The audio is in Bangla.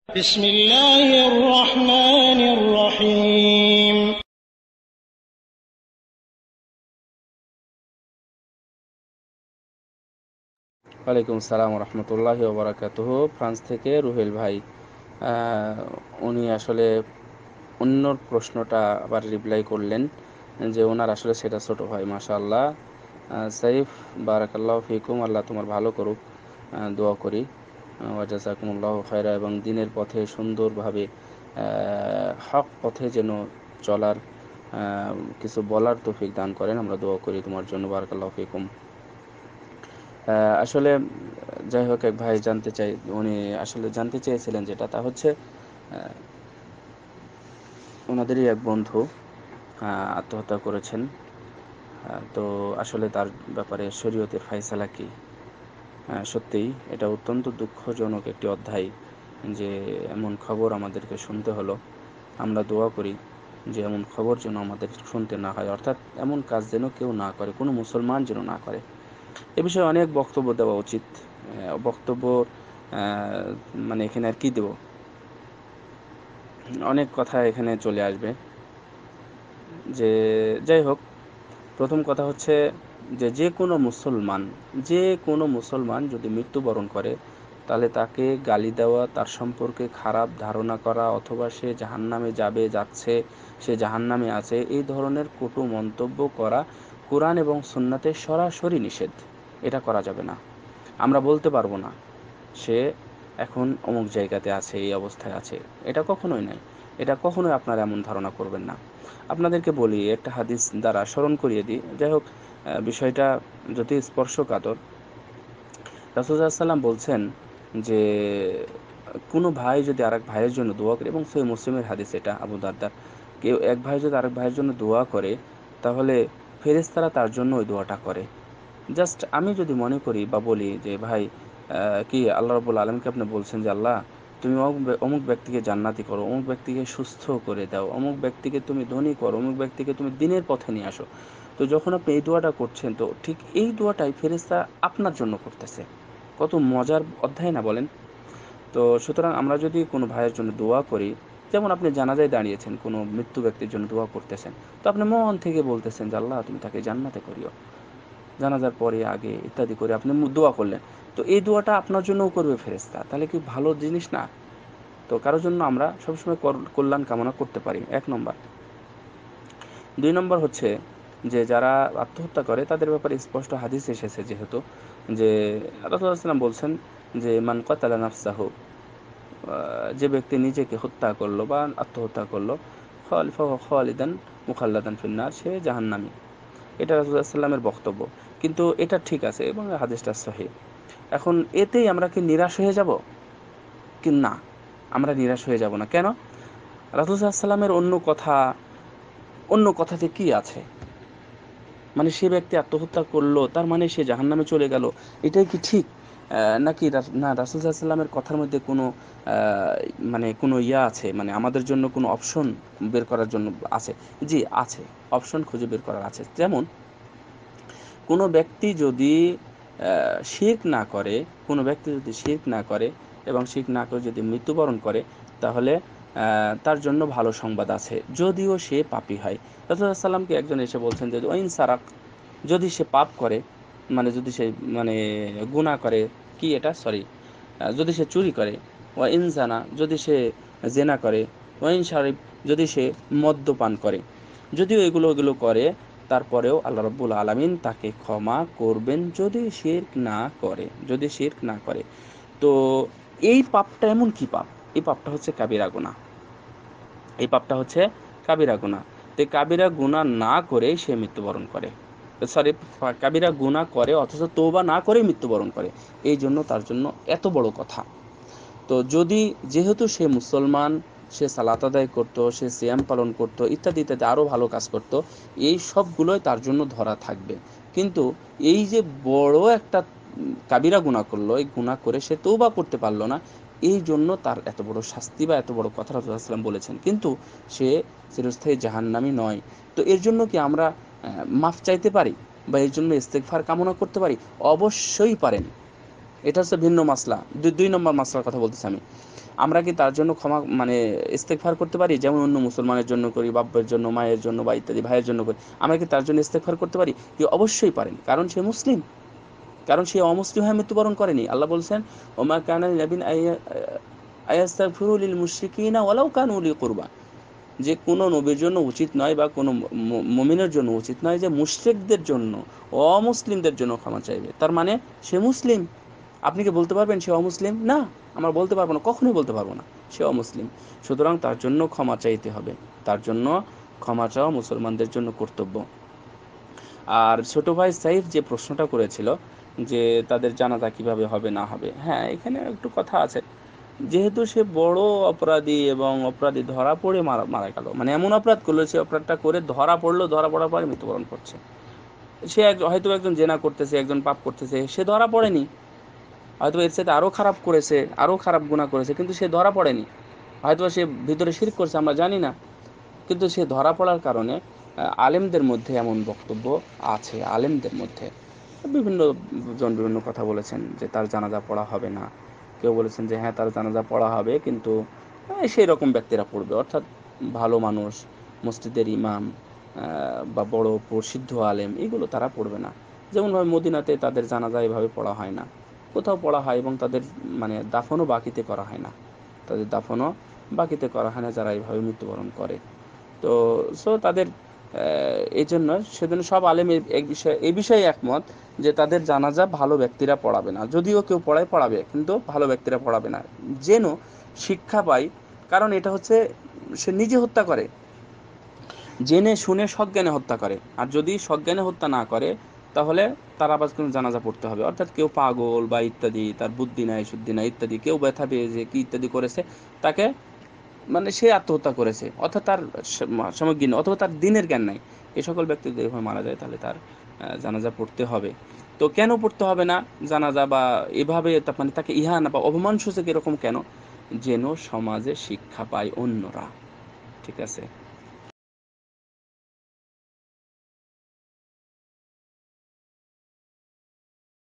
بسم الله الرحمن الرحيم ওয়ালাইকুম আসসালাম রহমতুল্লাহি ওয়া বারাকাতুহু। ফ্রান্স থেকে রুহেল ভাই, উনি আসলে অন্য প্রশ্নটা আবার রিপ্লাই করলেন যে ওনার আসলে সেটা ছোট ভাই। মাশাআল্লাহ, সাইফ, বারাকাল্লাহু ফিকুম, আল্লাহ তোমার ভালো করুক, দোয়া করি। ওয়া জাযাকুমুল্লাহু খায়রা, এবং দিনের পথে সুন্দরভাবে হক পথে যেন চলার কিছু বলার তৌফিক দান করেন, আমরা দোয়া করি তোমার জন্য। বারাকাল্লাহু ফিকুম। আসলে যাই হোক, এক ভাই জানতে চাই, উনি আসলে জানতে চেয়েছিলেন যেটা, তা হচ্ছে ওনাদেরই এক বন্ধু আত্মহত্যা করেছেন। তো আসলে তার ব্যাপারে শরীয়তের ফায়সালা কি? সত্যিই এটা অত্যন্ত দুঃখজনক একটি অধ্যায় যে এমন খবর আমাদেরকে শুনতে হলো। আমরা দোয়া করি যে এমন খবর যেন আমাদের শুনতে না হয়, অর্থাৎ এমন কাজ যেন কেউ না করে, কোনো মুসলমান যেন না করে। এ বিষয়ে অনেক বক্তব্য দেওয়া উচিত। বক্তব্য মানে এখানে আর কি দেব, অনেক কথা এখানে চলে আসবে। যে যাই হোক, প্রথম কথা হচ্ছে যে যে কোনো মুসলমান যদি মৃত্যুবরণ করে, তাহলে তাকে গালি দেওয়া, তার সম্পর্কে খারাপ ধারণা করা, অথবা সে জাহান্নামে যাচ্ছে, সে জাহান্নামে আছে, এই ধরনের কটু মন্তব্য করা কোরআন এবং সুন্নাতে সরাসরি নিষেধ। এটা করা যাবে না। আমরা বলতে পারবো না সে এখন অমুক জায়গাতে আছে, এই অবস্থায় আছে, এটা কখনোই নয়। এটা কখনোই আপনারা এমন ধারণা করবেন না। আপনাদেরকে বলি, একটা হাদিস দ্বারা স্মরণ করিয়ে দিই। যাই হোক, বিষয়টা যদি স্পর্শকাতর, রাসূল সাল্লাল্লাহু আলাইহি ওয়াসাল্লাম বলছেন যে কোনো ভাই যদি আরেক ভাইয়ের জন্য দোয়া করে, এবং সহিহ মুসলিমের হাদিস এটা, আবু দারদার, কেউ এক ভাই যদি আরেক ভাইয়ের জন্য দোয়া করে, তাহলে ফেরেশতারা তার জন্য ওই দোয়াটা করে। জাস্ট আমি যদি মনে করি বা বলি যে ভাই, কি আল্লাহ রাব্বুল আলামিনকে আপনি বলছেন যে আল্লাহ, তুমি অমুক ব্যক্তিকে জান্নাতি করো, অমুক ব্যক্তিকে সুস্থ করে দাও, অমুক ব্যক্তিকে তুমি ধনী করো, অমুক ব্যক্তিকে তুমি দিনের পথে নিয়ে আসো। তো যখন আপনি এই দোয়াটা করছেন, তো ঠিক এই দোয়াটাই ফেরেশতা আপনার জন্য করতেছে। কত মজার অধ্যায় না বলেন? তো সুতরাং আমরা যদি কোনো ভাইয়ের জন্য দোয়া করি, যেমন আপনি জানাজায় দাঁড়িয়েছেন, কোনো মৃত্যু ব্যক্তির জন্য দোয়া করতেছেন, তো আপনি মন থেকে বলতেছেন যে আল্লাহ, তুমি তাকে জান্নাতে করিও, জানাজার পরে আগে ইত্যাদি করে আপনি দোয়া করলেন। তো এই দোয়াটা আপনার জন্যও করবে ফেরেশতা, তাহলে কি ভালো জিনিস না? তো কারোর জন্য আমরা সবসময় কল্যাণ কামনা করতে পারি, 1 নম্বর। 2 নম্বর হচ্ছে যে যারা আত্মহত্যা করে তাদের ব্যাপারে স্পষ্ট হাদিস এসেছে, যেহেতু যে রাসূলুল্লাহ সাল্লাল্লাহু আলাইহি ওয়াসাল্লাম বলছেন যে মান কাতালা নাফসাহু, যে ব্যক্তি নিজেকে হত্যা করলো বা আত্মহত্যা করলো, খালিদান মুখাল্লাদান ফিন্নার, সে জাহান্নামী। এটা রাসূলুল্লাহ সাল্লাল্লাহু আলাইহি ওয়াসাল্লামের বক্তব্য। কিন্তু এটা ঠিক আছে এবং হাদিসটা সহিহ। এখন এতেই আমরা কি নিরাশ হয়ে যাব? কি না, আমরা নিরাশ হয়ে যাব না। কেন? রাসূল সাল্লাল্লাহু আলাইহি ওয়াসাল্লামের অন্য কথাতে কি আছে? মানে সে ব্যক্তি আত্মহত্যা করলো, তার মানে সে জাহান্নামে চলে গেল, এটাই কি ঠিক? নাকি না, রাসূল সাল্লাল্লাহু আলাইহি ওয়াসাল্লামের কথার মধ্যে কোনো মানে কোনো আছে, মানে আমাদের জন্য কোনো অপশন বের করার জন্য আছে? জি আছে, অপশন খুঁজে বের করার আছে। যেমন কোনো ব্যক্তি যদি শিরক না করে, কোনো ব্যক্তি যদি শিরক না করে এবং শিরক না করে যদি মৃত্যুবরণ করে, তাহলে তার জন্য ভালো সংবাদ আছে, যদিও সে পাপী হয়। রাসূলুল্লাহ সাল্লাল্লাহু আলাইহি ওয়াসাল্লামকে একজন এসে বলছেন যে ওয়াইন সারাক, যদি সে পাপ করে, মানে যদি সে মানে গুনাহ করে, কি এটা, সরি, যদি সে চুরি করে, ওয়াইন জানা, যদি সে জেনা করে, ওয়াইন শারিব, যদি সে মদ্যপান করে, যদিও এগুলো করে, তারপরেও আল্লাহ রাব্বুল আলামিন তাকে ক্ষমা করবেন যদি শিরক না করে, যদি শিরক না করে। তো এই পাপটা এমন কি পাপ? এই পাপটা হচ্ছে কাবিরা গুনাহ। এই পাপটা হচ্ছে কাবিরা গুনাহ। তো কাবিরা গুনাহ না করে সে মৃত্যুবরণ করে, সরি, কাবিরা গুনাহ করে অথচ তওবা না করে মৃত্যুবরণ করে, এই জন্য তার জন্য এত বড় কথা। তো যদি, যেহেতু সে মুসলমান, সে সালাত আদায় করত, সে সিয়াম পালন করত, ইত্যাদি ইত্যাদি আরও ভালো কাজ করত, এই সবগুলোই তার জন্য ধরা থাকবে। কিন্তু এই যে বড় একটা কাবিরা গুনাহ করলো, এই গুনাহ করে সে তওবা করতে পারলো না, এই জন্য তার এত বড় শাস্তি বা এত বড় কথা রাসূলুল্লাহ সাল্লাল্লাহু আলাইহি ওয়াসাল্লাম বলেছেন। কিন্তু সে চিরস্থায়ী জাহান্নামী নয়। তো এর জন্য কি আমরা মাফ চাইতে পারি বা এর জন্য ইস্তেগফার কামনা করতে পারি? অবশ্যই পারেন। এটা হচ্ছে ভিন্ন মাসলা। 2 নম্বর মাসলার কথা বলতেছি আমি। আমরা কি তার জন্য ক্ষমা মানে ইস্তেগফার করতে পারি? যেমন অন্য মুসলমানের জন্য করি, বাব্যের জন্য, মায়ের জন্য বা ইত্যাদি ভাইয়ের জন্য করি। আমরা কি তার জন্য ইস্তেগফার করতে পারি? জি অবশ্যই পারেন, কারণ সে মুসলিম, কারণ সে অমুসলিম হয়ে মৃত্যুবরণ করেনি। আল্লাহ বলছেন ওমা কানা লিনাবিয়্যিন আইয়াস্তাগফিরু লিল মুশরিকিনা ওয়ালাউ কানু উলি কুরবা, যে কোনো নবীর জন্য উচিত নয় বা কোনো মুমিনের জন্য উচিত নয় যে মুশরিকদের জন্য, অমুসলিমদের জন্য ক্ষমা চাইবে। তার মানে সে মুসলিম। আপনি কি বলতে পারবেন সে অমুসলিম? না, আমরা বলতে পারবো না, কখনোই বলতে পারবো না সে অমুসলিম। সুতরাং তার জন্য ক্ষমা চাইতে হবে, তার জন্য ক্ষমা চাওয়া মুসলমানদের জন্য কর্তব্য। আর ছোট ভাই সাইফ যে প্রশ্নটা করেছিল যে তাদের জানাজা কিভাবে হবে না হবে, হ্যাঁ এখানে একটু কথা আছে। যেহেতু সে বড় অপরাধী এবং অপরাধী ধরা পড়ে মারা মারা গেল, মানে এমন অপরাধ করলো, সে অপরাধটা করে ধরা পড়লো, ধরা পড়ার পরে মৃত্যুবরণ করছে। সে হয়তো একজন জেনা করতেছে, একজন পাপ করতেছে, সে ধরা পড়েনি, হয়তো এর সাথে আরো খারাপ করেছে, আরো খারাপ গুনাহ করেছে, কিন্তু সে ধরা পড়েনি। হয়তো সে ভিতরে শিরক করছে, আমরা জানি না, কিন্তু সে ধরা পড়ার কারণে আলেমদের মধ্যে এমন বক্তব্য আছে, আলেমদের মধ্যে বিভিন্ন জন বিভিন্ন কথা বলেছেন যে তার জানাজা পড়া হবে না। কেউ বলেছেন যে হ্যাঁ তার জানাজা পড়া হবে, কিন্তু সেই রকম ব্যক্তিরা পড়বে, অর্থাৎ ভালো মানুষ, মসজিদের ইমাম বা বড় প্রসিদ্ধ আলেম, এগুলো তারা পড়বে না। যেমনভাবে মদিনাতে তাদের জানাজা এভাবে পড়া হয় না, কোথাও পড়া হয় এবং তাদের মানে দাফনও বাকিতে করা হয় না, তাদের দাফনও বাকিতে করা হয় না যারা এইভাবে মৃত্যুবরণ করে। তো তাদের এই জন্য সেজন্য সব আলেম এই বিষয়ে একমত যে তাদের জানাজা ভালো ব্যক্তিরা পড়াবে না, যদিও কেউ পড়ায় পড়াবে, কিন্তু ভালো ব্যক্তিরা পড়াবে না, যেন শিক্ষা পায়। কারণ এটা হচ্ছে সে নিজে হত্যা করে, জেনে শুনে সজ্ঞানে হত্যা করে। আর যদি সজ্ঞানে হত্যা না করে তাহলে তার আবার কোনো জানাজা পড়তে হবে। অর্থাৎ কেউ পাগল বা ইত্যাদি, তার বুদ্ধি নাই শুদ্ধি নাই ইত্যাদি, কেউ ব্যথা পেয়েছে কি ইত্যাদি করেছে, তাকে মানে সে আত্মহত্যা করেছে, অর্থাৎ তার সাময়িক জ্ঞান অথবা তার দিনের জ্ঞান নাই, এ সকল ব্যক্তি যদি এভাবে মারা যায় তাহলে তার জানাজা পড়তে হবে। তো কেন পড়তে হবে না জানাজা, বা এভাবে মানে তাকে ইহানা বা অপমান সূচক এরকম কেন? যেন সমাজে শিক্ষা পায় অন্যরা। ঠিক আছে।